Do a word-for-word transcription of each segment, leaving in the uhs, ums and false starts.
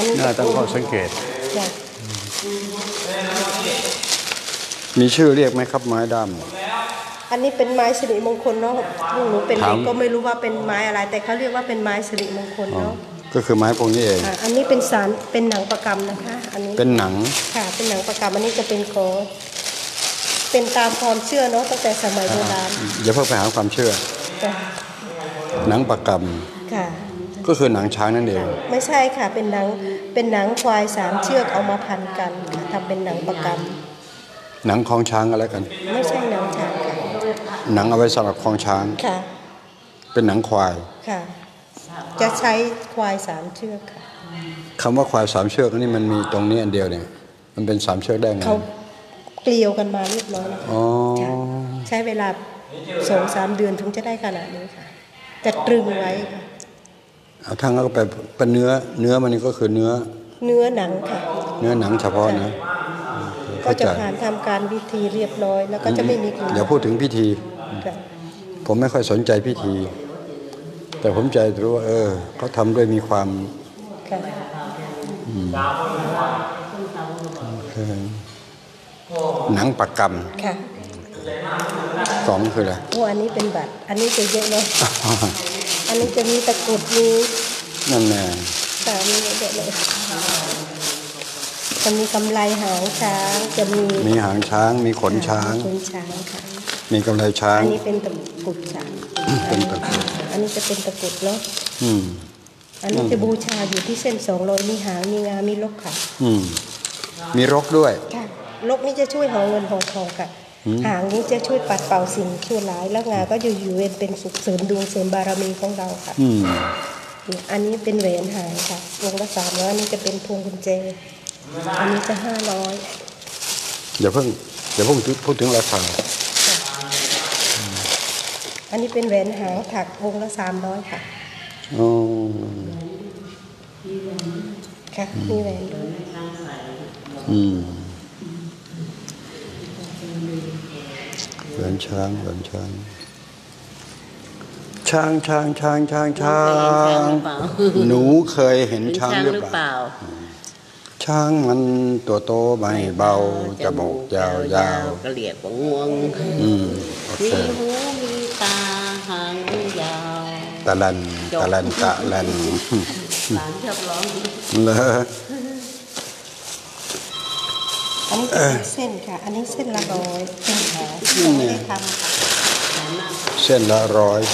น่าตั้งข้อสังเกตจ้ะมีชื่อเรียกไหมครับไม้ด้ามอันนี้เป็นไม้สิริมงคลเนาะพวกหนูเป็นเด็กก็ไม่รู้ว่าเป็นไม้อะไรแต่เขาเรียกว่าเป็นไม้สิริมงคลเนาะก็คือไม้พวกนี้เองอันนี้เป็นสารเป็นหนังประกำนะคะอันนี้เป็นหนังค่ะเป็นหนังประกำอันนี้จะเป็นของเป็นตามความเชื่อเนาะตั้งแต่สมัยโบราณอย่าเพิ่งไปหาความเชื่อหนังประกำค่ะก็คือหนังช้างนั่นเองไม่ใช่ค่ะเป็นหนังเป็นหนังควายสามเชือกเอามาพันกันทำเป็นหนังประกำหนังคล้องช้างอะไรกันไม่ใช่หนังช้างค่ะหนังเอาไว้สำหรับคล้องช้างค่ะเป็นหนังควายค่ะจะใช้ควายสามเชือกค่ะคำว่าควายสามเชือกนี่มันมีตรงนี้อันเดียวเนี่ยมันเป็นสามเชือกได้ไงเขาเกลียวกันมาเรียบร้อยแล้วใช้เวลาสองสามเดือนถึงจะได้ขนาดนี้ค่ะจะตรึงไว้ค่ะเอาทั้งแล้วก็ไปเป็นเนื้อเนื้อมันนี่ก็คือเนื้อเนื้อหนังค่ะเนื้อหนังเฉพาะนะก็จะผ่านทำการพิธีเรียบร้อยแล้วก็จะไม่มีกลิ่นเดี๋ยวพูดถึงพิธีผมไม่ค่อยสนใจพิธีแต่ผมใจรู้ว่าเออเขาทำด้วยมีความหนังประกำค่ะสองคืออะไรโอ้อันนี้เป็นบัตรอันนี้จะเยอะเลยอันนี้จะมีตะกรุดมีนั่นแน่สามนี้เยอะเลยจะมีกำไลหางช้างจะมีมีหางช้างมีขนช้างขนช้างค่ะมีกำไลช้างอันนี้เป็นตะกรุดช้างเป็นตะกรุดอันนี้จะเป็นตะกรุดเนาะอืมอันนี้จะบูชาอยู่ที่เส้นสองร้อยมีหางมีงามีลกค่ะอืมมีรกด้วยค่ะลกนี่จะช่วยหอเงินหอทองค่ะหางนี้จะช่วยปัดเป่าสิ่งชั่วร้ายแล้วงาก็จะอยู่เป็นสุขเสริมดวงเสริมบารมีของเราค่ะอืมอันนี้เป็นแหวนหางค่ะวงละสามร้อยอันนี้จะเป็นพวงกุญแจอันนี้จะห้าร้อยอย่าเพิ่งอย่าเพิ่งพูดถึงราคาอันนี้เป็นแหวนหางถักวงละสามร้อยค่ะอ๋อค่ะมีแหวนด้วยอืมแหวนช้างแหวนช้างช้างช้างช้างช้างช้างหนูเคยเห็นช้างหรือเปล่าช้างมันตัวโตไม่เบาจมูกยาวยาวกระเหลี่ยกงวงมีหูมีตาหางยาวตะลันตะลันตะลันหลานชอบร้องเลยอันนี้เป็นเส้นค่ะอันนี้เส้นละร้อยเป็นแผลที่ไม่ได้ทำเส้นละร้อย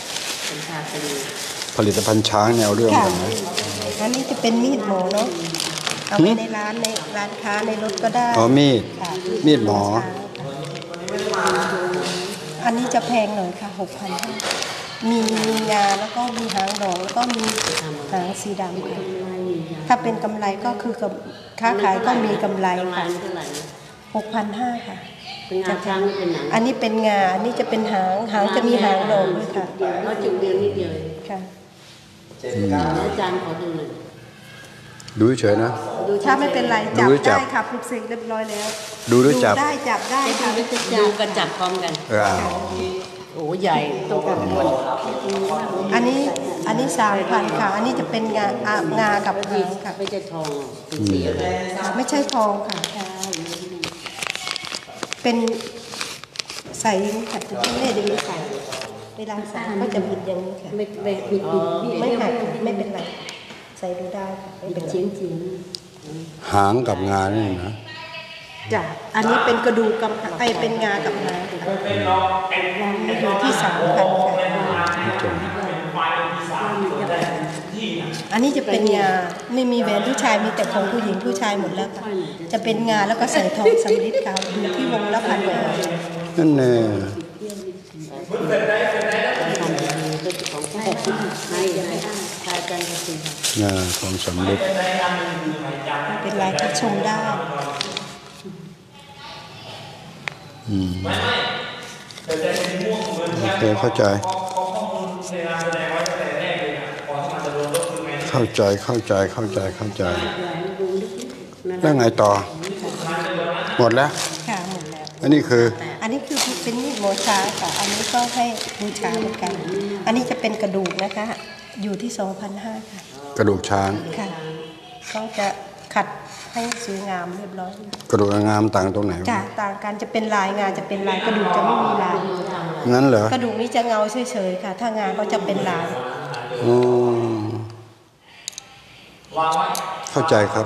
ผลิตภัณฑ์ช้างแนวเรื่องกันนะอันนี้จะเป็นมีดหมอเนาะเอาไว้ในร้านในร้านค้าในรถก็ได้อ๋อมีดมีดหมออันนี้จะแพงหน่อยค่ะหกพันมีมีงาแล้วก็มีหางดอกแล้วก็มีหางสีดำค่ะถ้าเป็นกำไรก็คือค้าขายก็มีกำไรค่ะหกพันห้าค่ะเป็นงาช้างเป็นหนังอันนี้เป็นงาอันนี้จะเป็นหางหางจะมีหางดอกด้วยค่ะก็จุดเดียวนิดเดียวค่ะอาจารย์ขอดูหน่อยดูเฉยนะถ้าไม่เป็นไรจับได้ค่ะปลุกเสกเรียบร้อยแล้วดูด้วยจับได้จับได้ค่ะดูกันจับพร้อมกันโอ้ใหญ่ตัวกันหมดอันนี้อันนี้สามพันค่ะอันนี้จะเป็นงางากับหางค่ะไม่ใช่ทองสีอะไรไม่ใช่ทองค่ะเป็นใส่ค่ะไม่ได้ดีใส่เวลาใส่ก็จะบิดอย่างนี้ค่ะไม่ไม่ไม่หักไม่เป็นไรใส่ดูได้ค่ะเป็นชิ้นชิ้นหางกับงานี่นะจ้ะอันนี้เป็นกระดูกกับไอเป็นงากับหางอยู่ที่สามพันค่ะอันนี้จะเป็นงาไม่มีแหวนผู้ชายมีแต่ของผู้หญิงผู้ชายหมดแล้วค่ะจะเป็นงาแล้วก็ใส่ทองสำริดขาวอยู่ที่วงละพันกว่านั่นแน่งาทองสำริดเป็นลายที่ชมได้อืมโอเคเข้าใจเข้าใจเข้าใจเข้าใจเข้าใจแล้วไงต่อหมดแล้วค่ะหมดแล้วอันนี้คืออันนี้คือเป็นมีดโมชาค่ะอันนี้ก็ให้บูชาเหมือนกันอันนี้จะเป็นกระดูกนะคะอยู่ที่ สองพันห้าร้อย ค่ะกระดูกช้างค่ะเขาจะขัดให้สวยงามเรียบร้อยกระดูกงามต่างตรงไหนจะต่างกันจะเป็นลายงาจะเป็นลายกระดูกจะไม่มีลายงั้นเหรอกระดูกนี้จะเงาเฉยๆค่ะ ถ้างาก็จะเป็นลายอืมเข้าใจครับ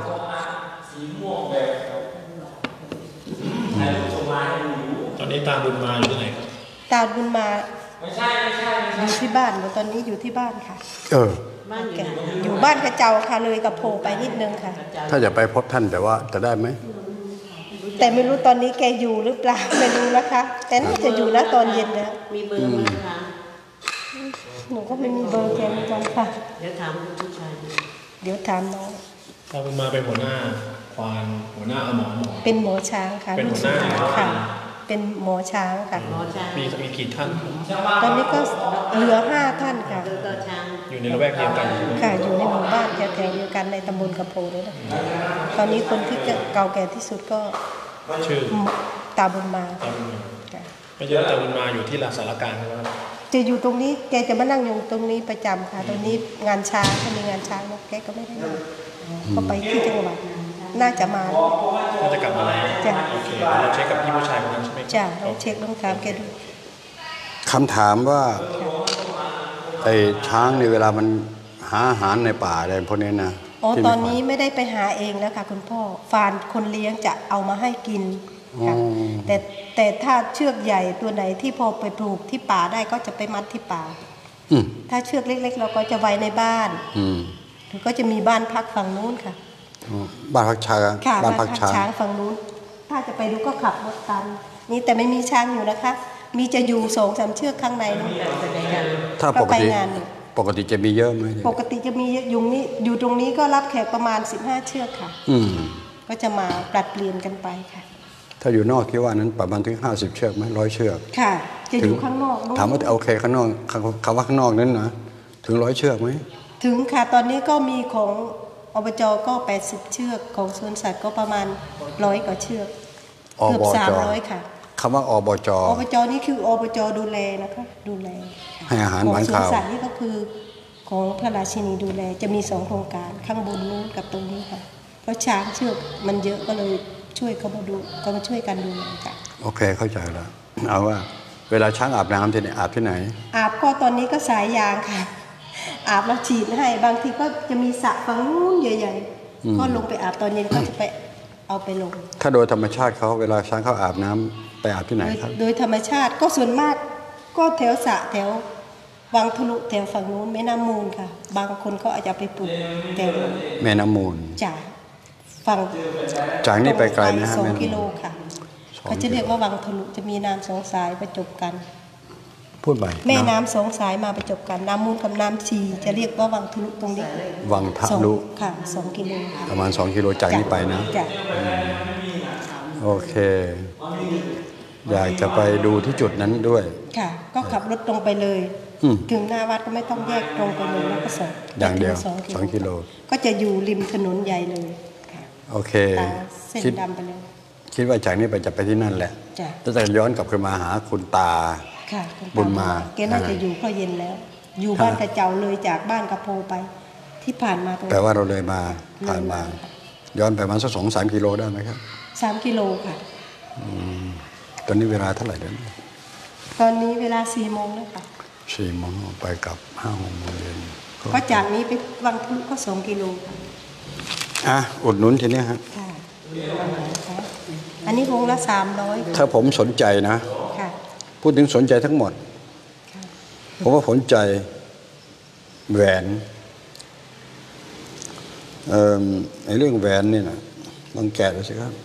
ตอนนี้ตาบุญมาอยู่ที่ไหนครับตาบุญมาอยู่ที่บ้านตอนนี้อยู่ที่บ้านค่ะเออบ้านอยู่ไหนอยู่บ้านกระเจ้าค่ะเลยกับโพไปนิดนึงค่ะถ้าจะไปพบท่านแต่ว่าจะได้ไหมแต่ไม่รู้ตอนนี้แกอยู่หรือเปล่าไม่รู้นะคะ แต่น่าจะอยู่นะตอนเย็นแล้วมีเบอร์ไหมคะหนูก็ไม่มีเบอร์แกเหมือนกันค่ะเดี๋ยวถามผู้ชายเดี๋ยวถามน้องตาบุญมาเป็นหัวหน้าควานหัวหน้าหมอหมอเป็นหมอช้างค่ะเป็นหัวหน้าค่ะ เป็นหมอช้างค่ะหมอช้างมีมีกี่ท่านครับตอนนี้ก็เหลือห้าท่านค่ะแล้วก็ช้างอยู่ในละแวกเดียวกันค่ะอยู่ในหมู่บ้านแถวๆเดียวกันในตำบลกระโพนี่แหละตอนนี้คนที่เก่าแก่ที่สุดก็ชื่อตาบุญมาตาบุญมาค่ะไม่ใช่ว่าตาบุญมาอยู่ที่ลาสารกลางนะครับจะอยู่ตรงนี้แกจะมานั่งอยู่ตรงนี้ประจำค่ะ ตรงนี้งานช้างถ้ามีงานช้างแกก็ไม่ได้มาก็ไปที่จังหวัดน่าจะมาน่าจะกลับมาแล้วจ้ะโอเคเดี๋ยวเราเช็คกับพี่ผู้ชายคนนั้นใช่ไหมจ้ะลองเช็คลองถามแกดูคำถามว่าไอ้ช้างในเวลามันหาอาหารในป่าอะไรพวกนี้นะอ๋อที่ตมีอนนี้ไม่ได้ไปหาเองแล้วค่ะคุณพ่อฟานคนเลี้ยงจะเอามาให้กินค่ะอ๋อแต่แต่ถ้าเชือกใหญ่ตัวไหนที่พอไปปลูกที่ป่าได้ก็จะไปมัดที่ป่าอืมถ้าเชือกเล็กๆ เราก็จะไว้ในบ้านอืมหรือก็จะมีบ้านพักฝั่งนู้นค่ะอ๋อบ้านพักช้างค่ะบ้านพักช้างช้างฝั่งนู้น ถ้าจะไปดูก็ขับรถตามนี่แต่ไม่มีช้างอยู่นะคะ มีจะอยู่สองสามเชือกข้างในนู้นถ้าปกติก็ไปงานอยู่ปกติจะมีเยอะไหมปกติจะมียุงนี่อยู่ตรงนี้ก็รับแขกประมาณสิบห้าเชือกค่ะอืมก็จะมาปรับเปลี่ยนกันไปค่ะถ้าอยู่นอกที่ว่านั้นประมาณถึงห้าสิบเชือกไหมร้อยเชือกค่ะ จะอยู่ข้างนอกนู้นถามว่าโอเคข้างนอกคำคำว่าข้างนอกนั้นนะถึงร้อยเชือกไหมถึงค่ะ ตอนนี้ก็มีของอบจก็แปดสิบเชือกของสวนสัตว์ก็ประมาณร้อยกว่าเชือกอเกือบบสามจร้อยค่ะคำว่าอบจอบจนี่คืออบจดูแลนะคะดูแลให้อาหารของหวานสวนข้าวสัตว์นี่ก็คือของพระราชินีดูแลจะมีสองโครงการข้างบนนู้นกับตรงนี้ค่ะ เพราะช้างเชือกมันเยอะก็เลยช่วยเขามาดูก็มาช่วยกันดูแลค่ะโอเคเข้าใจแล้วเอาว่า เวลาช้างอาบน้ำที่ไหนอาบที่ไหนอาบก็ตอนนี้ก็สายยางค่ะ อาบแล้วฉีดให้บางทีก็จะมีสระฝั่งนู้นใหญ่อืมๆก็ลงไปอาบตอนเย็นก็จะไปเอาไปลงถ้าโดยธรรมชาติเขาเวลาช้างเขาอาบน้ำไปอาบที่ไหนโดยครับโดยธรรมชาติก็ส่วนมากก็แถวสระแถววังทะลุแถวฝั่งนู้นแม่น้ำมูลค่ะ บางคนก็อาจจะไปปลูกแถวนู้นแม่น้ำมูลจากฝั่งจากนี้ไปไกลไหมฮะสองแม่น้ำมูลกิโลค่ะสองเขาจะเรียกว่าวังทะลุจะมีน้ำสองสายประจบกันพูดไปแม่น้ำสองสายมาประจบกันน้ำมูลกับน้ำชีจะเรียกว่าวังทะลุตรงนี้วังทะสองลุค่ะสองกิโลค่ะประมาณสองกิโลจากนี้ไปนะจ้ะโอเค อยากจะไปดูที่จุดนั้นด้วยค่ะ ก็ขับรถตรงไปเลยอืมถึงหน้าวัดก็ไม่ต้องแยกตรงไปเลยแล้วก็สองอย่างเดียวสองสองกิโลก็จะอยู่ริมถนนใหญ่เลยค่ะโอเคตาเส้นคิดดำไปเลยคิดว่าจากนี้ไปจะไปที่นั่นแหละจ้ะแล้วจะย้อนกลับขึ้นมาหาคุณตาค่ะคุณตบุญมาแกน่าจะอยู่ก็เย็นแล้ว อยู่บ้านกระเจ้าเลยจากบ้านกระโพไป ที่ผ่านมาตรงแปลว่าเราเลยมาผ่านมา ย้อนไปประมาณสักสองสามกิโลได้ไหมครับสามกิโลค่ะตอนนี้เวลาเท่าไหร่เดี๋ยวนี้ตอนนี้เวลาสี่โมงแล้วค่ะสี่โมงไปกลับห้าโมงเย็นก็ก็จากนี้ไปวังทะลุก็สองกิโลค่ะอ่ะอุดหนุนทีนี้ฮะค่ะอันนี้วงละสามร้อยถ้าผมสนใจนะค่ะพูดถึงสนใจทั้งหมดค่ะผมว่าสนใจแหวนเอ่อไอ้เรื่องแหวนนี่นะลองแกะดูสิครับ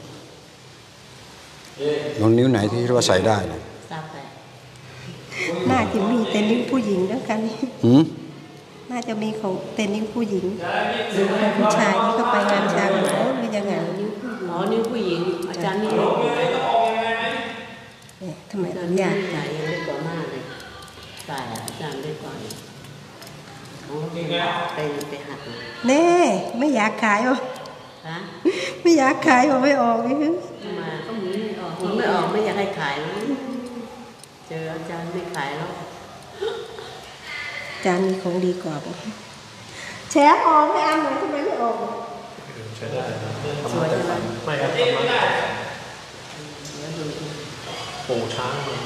ลองนิ้วไหนที่คิดว่าใส่ได้นะทราบไปน่าจะมีแต่นิ้วผู้หญิงแล้วกันหืมน่าจะมีของแต่นิ้วผู้หญิงหรือของผู้ชายที่เขาไปงานช้างหรือหรือยังไงนิ้วผู้หญิงอ๋อนิ้วผู้หญิงอาจารย์นี่เนี่ยทำไมอาจารถึย์งนี่อยากใหญ่เล็กกว่ามากเลยใส่อาจารย์เล็กกว่าอ๋อไปไปหัดเลยแน่ไม่อยากขายวะฮะไม่อยากขายว่าไม่ออกนี่คือมาก็หมุนไม่ออกหมุนไม่ออกไม่อยากให้ขายแล้วเจออาจารย์ไม่ขายแล้วจานมีของดีกว่าบอกแชร์ออกไม่อันไหนทำไมไม่ออกสวยใช่ไหมไม่ครับธรรมะปู่ช้างมัน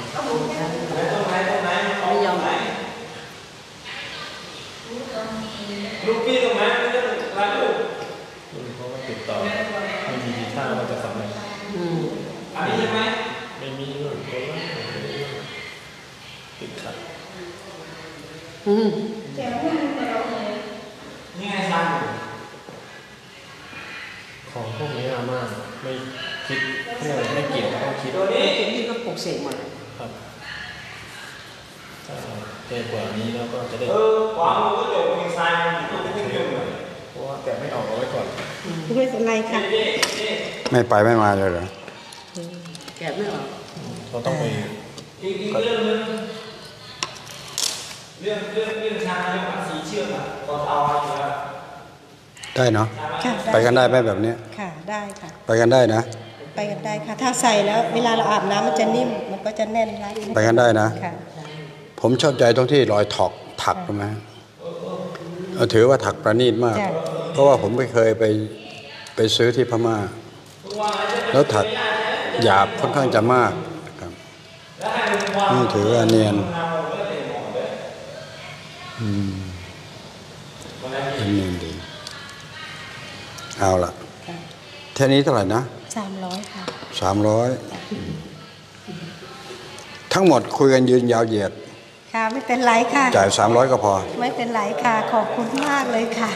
ไม่ยอมลูกพี่ตรงนั้นไม่ต้องรักลูกเขาก็ติดต่อไม่มีทีท่าว่าจะสำเร็จอืมอันนี้ใช่ไหมไม่มีเรื่องคนละติดขัดอืมนี่ไงซันของพวกนี้อาม่าไม่คิดเรื่องไม่เกี่ยวต้องคิดตัวนี้นี่ก็ปลุกเสกมาครับถ้าเกินกว่านี้แล้วก็จะได้เออขวามือก็จบมีซันตัวนี้เกี่ยวเลยเพราะว่าแต่ไม่ออกเอาไว้ก่อนไม่เป็นไรค่ะไม่ไปไม่มาเลยเหรอแกะไม่ออกเราต้องไปอีกอีกเรื่องนึงเรื่องเรื่องเรื่องชาเรื่องสีเชื่อมอ่ะตอนเอาอยู่แล้วได้เนาะค่ะไปกันได้ไหมแบบนี้ค่ะได้ค่ะไปกันได้นะไปกันได้ค่ะ ถ้าใส่แล้วเวลาเราอาบน้ำมันจะนิ่ม มันก็จะแน่นไว้ไปกันได้นะค่ะผมชอบใจตรงที่รอยถอกถักใช่ไหมเออถือว่าถักประณีตมากจ้ะเพราะว่าผมไม่เคยไปไปซื้อที่พม่า แล้วถักหยาบค่อนข้างจะมากครับนี่ถือว่าเนียนอืมเนียนดี เอาล่ะแค่นี้เท่าไหร่นะสามร้อยค่ะสามร้อยทั้งหมดคุยกันยืนยาวเหยียดค่ะไม่เป็นไรค่ะจ่ายสามร้อยก็พอไม่เป็นไรค่ะ ขอบคุณมากเลยค่ะ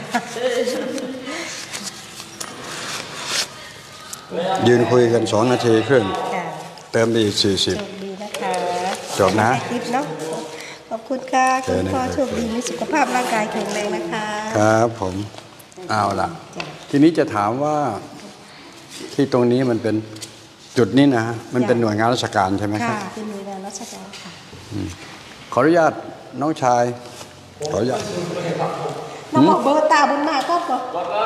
ยืนคุยกันสองนาทีครึ่งค่ะเติมไปอีกสี่สิบโชคดีนะคะจบนะขอให้ได้คลิปเนาะขอบคุณค่ะเจคุอณนะพ่อครับโชคดีมีสุขภาพร่างกายแข็งแรงนะคะครับผมเอาล่ะจ้ะทีนี้จะถามว่าที่ตรงนี้มันเป็นจุดนี้นะฮะมันเป็นหน่วยงานราชการใช่ไหมครัค่ะบเป็นหน่วยงานราชการค่ะขออนุญาตน้องชาย ขออนุญาตน้องบอกเบอร์ตาบนหน้าก็บอก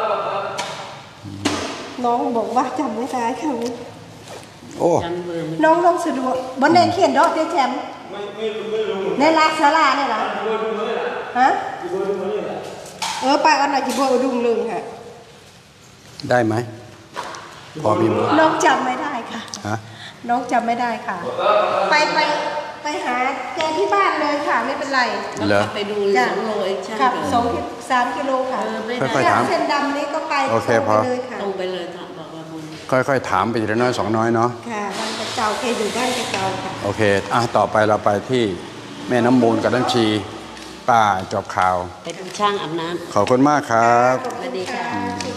น้องบอกว่าจำไม่ได้ค่ะโอ้จำเบอร์ไม่น้องน้องสะดวกบนเนนเขียนดอกเดแชมป์ไม่ไม่รู้ไม่รู้ในลาศาลาเนี่ยเหรอเบอร์ดูเลยล่ะฮะเบอร์ดูเลยล่ะเออไปเอาหน่อยจิบอดุงลึงค่ะได้ไหมพอมีมั้ยน้องจำไม่ได้ค่ะฮะน้องจำไม่ได้ค่ะ ไปไปไปหาแกที่บ้านเลยค่ะ ไม่เป็นไรเหรอขับไปดูสองโลเองใช่ไหมครับสองกิสามกิโลค่ะเออไม่ค่อยๆได้ถามเส้นดำนี้ก็ไปโอเคตรงพอไปเลยค่ะตรงไปเลยค่ะบอกว่าบุญค่อยๆถามไปทีละน้อยสองน้อยเนาะค่ะบ้านกระเจ้าแกอยู่บ้านกระเจ้าค่ะโอเคอ่ะต่อไปเราไปที่แม่น้ำมูลกับน้ำชีป้าจบข่าวไปดูช่างอาบน้ขอบคุณมากครับำสวัสดีค่ะค่ะ